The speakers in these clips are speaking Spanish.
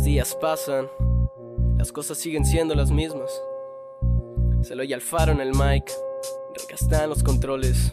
días pasan, las cosas siguen siendo las mismas. Se lo oye al Faro en el mic, Rica está en los controles.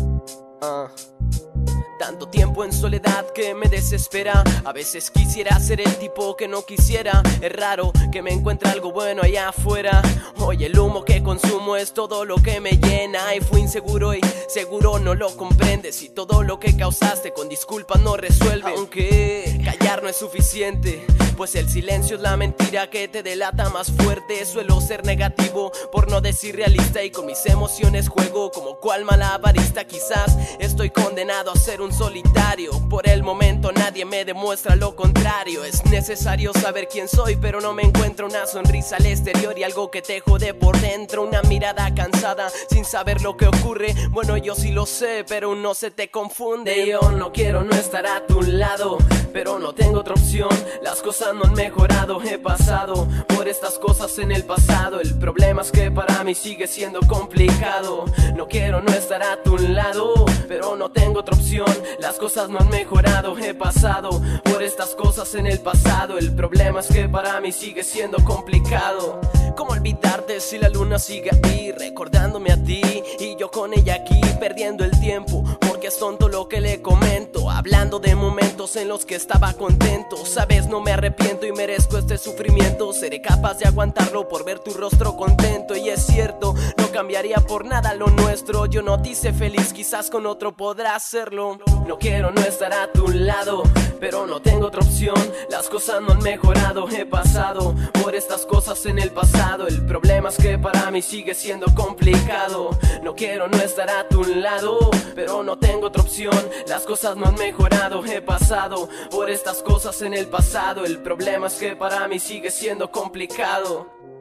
Tanto tiempo en soledad que me desespera. A veces quisiera ser el tipo que no quisiera. Es raro que me encuentre algo bueno allá afuera. Hoy el humo que consumo es todo lo que me llena. Y fui inseguro y seguro no lo comprendes. Y todo lo que causaste con disculpas no resuelve. Aunque callar no es suficiente, pues el silencio es la mentira que te delata más fuerte. Suelo ser negativo, por no decir realista, y con mis emociones juego como cual malabarista. Quizás estoy condenado a ser un solitario. Por el momento nadie me demuestra lo contrario. Es necesario saber quién soy, pero no me encuentro una sonrisa al exterior y algo que te jode por dentro. Una mirada cansada sin saber lo que ocurre. Bueno, yo sí lo sé, pero no se te confunde. Yo no quiero no estar a tu lado, pero no tengo otra opción. Las cosas no han mejorado, he pasado por estas cosas en el pasado. El problema es que para mí sigue siendo complicado. No quiero no estar a tu lado, pero no tengo otra opción. Las cosas no han mejorado, he pasado por estas cosas en el pasado. El problema es que para mí sigue siendo complicado. ¿Cómo olvidarte si la luna sigue ahí, recordándome a ti, y yo con ella aquí perdiendo el tiempo? Porque es tonto lo que le comento, hablando de momentos en los que estaba contento. Sabes, no me arrepiento y merezco este sufrimiento. Seré capaz de aguantarlo por ver tu rostro contento. Y es cierto, no cambiaría por nada lo nuestro. Yo no te hice feliz, quizás con otro podrás hacerlo. No quiero no estar a tu lado, pero no tengo otra opción. Las cosas no han mejorado, he pasado por estas cosas en el pasado. El problema es que para mí sigue siendo complicado. No quiero no estar a tu lado, pero no tengo otra opción. Las cosas no han mejorado, he pasado por estas cosas en el pasado. El problema es que para mí sigue siendo complicado.